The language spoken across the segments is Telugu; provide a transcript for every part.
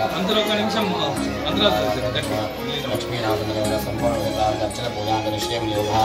लक्ष्मीनाथ संपूर्ण पूजा निश्चय योगा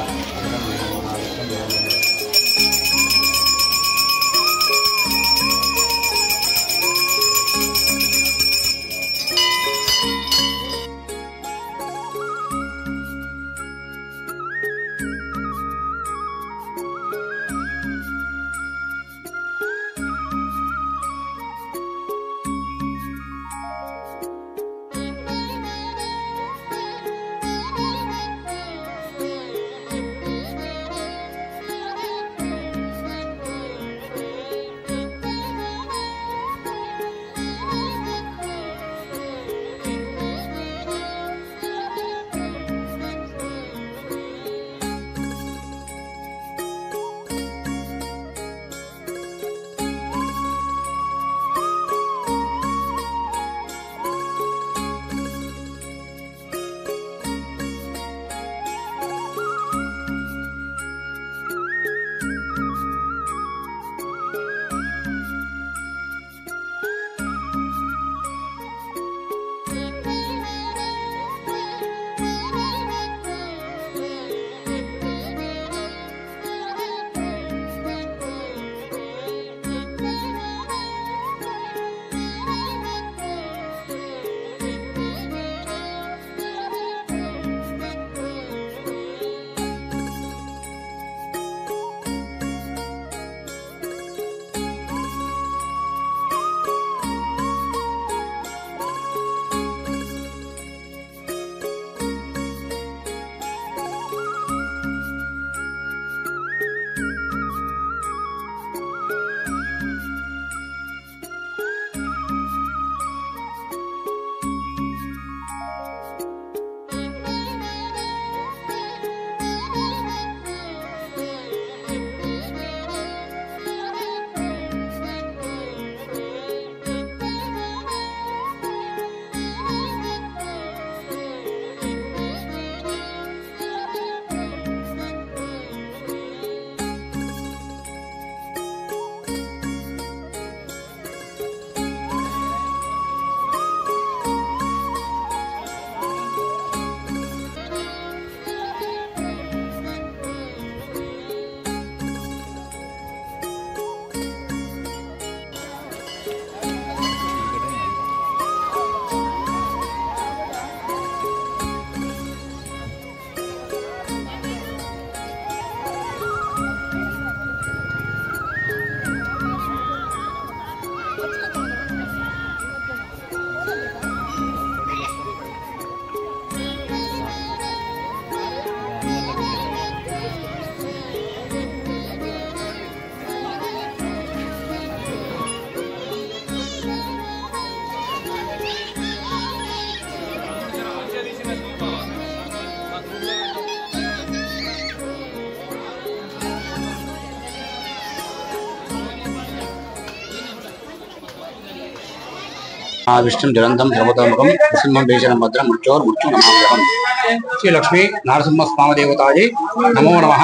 विष्णु जलंधम सर्वतोमुखम नृसिंहम भीषण भद्रम मृत्योर मृत्यु नमाम्यहम् श्री लक्ष्मी नारसिंह स्वामी देवताजी नमो नमः।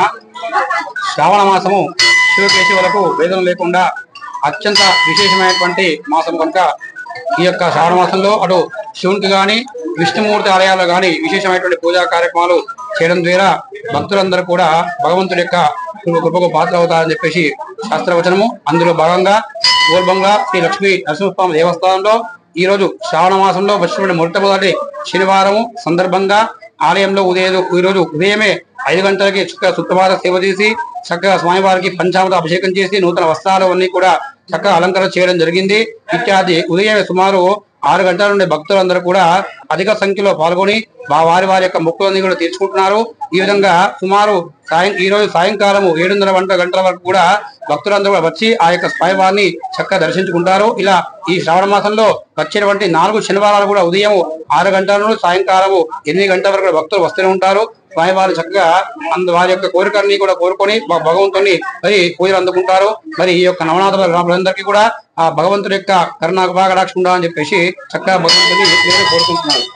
శ్రావణ మాసము శివకేశవులకు వేదన లేకుండా అత్యంత విశేషమైనటువంటి మాసం కనుక ఈ యొక్క శ్రావణ మాసంలో అటు శివునికి గాని విష్ణుమూర్తి ఆలయాల్లో గాని విశేషమైనటువంటి పూజా కార్యక్రమాలు చేయడం ద్వారా భక్తులందరూ కూడా భగవంతుడి యొక్క కృపకు పాత్ర అవుతారని చెప్పేసి శాస్త్రవచనము। అందులో భాగంగా ఊర్బంగా శ్రీ లక్ష్మీ నరసింహస్వామి దేవస్థానంలో ఈ రోజు శ్రావణ మాసంలో వచ్చిన మొట్టమొదటి శనివారం సందర్భంగా ఆలయంలో ఈ రోజు ఉదయమే 5 గంటలకి చక్కగా సుప్రభాత సేవ చేసి చక్కగా స్వామివారికి పంచామృత అభిషేకం చేసి నూతన వస్త్రాలు అన్ని కూడా చక్కగా అలంకరణ చేయడం జరిగింది। ఇత్యాది ఉదయం సుమారు 6 గంటల నుండి భక్తులందరూ కూడా అధిక సంఖ్యలో పాల్గొని వారి వారి యొక్క మొక్కులన్నీ కూడా తీర్చుకుంటున్నారు। ఈ విధంగా సుమారు ఈ రోజు సాయంకాలం 7:30 గంటల వరకు కూడా భక్తులందరూ కూడా వచ్చి ఆ యొక్క స్వామివారిని చక్కగా దర్శించుకుంటారు। ఇలా ఈ శ్రావణ మాసంలో వచ్చేటువంటి 4 శనివారాలు కూడా ఉదయం 6 గంటల నుండి సాయంకాలం 8 గంటల వరకు భక్తులు వస్తూనే ఉంటారు। స్వామివారు చక్కగా వారి యొక్క కోరికల్ని కూడా కోరుకొని భగవంతుని మరి పూజలు అందుకుంటారు। మరి ఈ యొక్క నవనాథుల గ్రామాలందరికీ కూడా ఆ భగవంతుడి యొక్క కరుణాకటాక్షం ఉండాలని చెప్పేసి చక్కగా భగవంతుని కోరుకుంటున్నారు।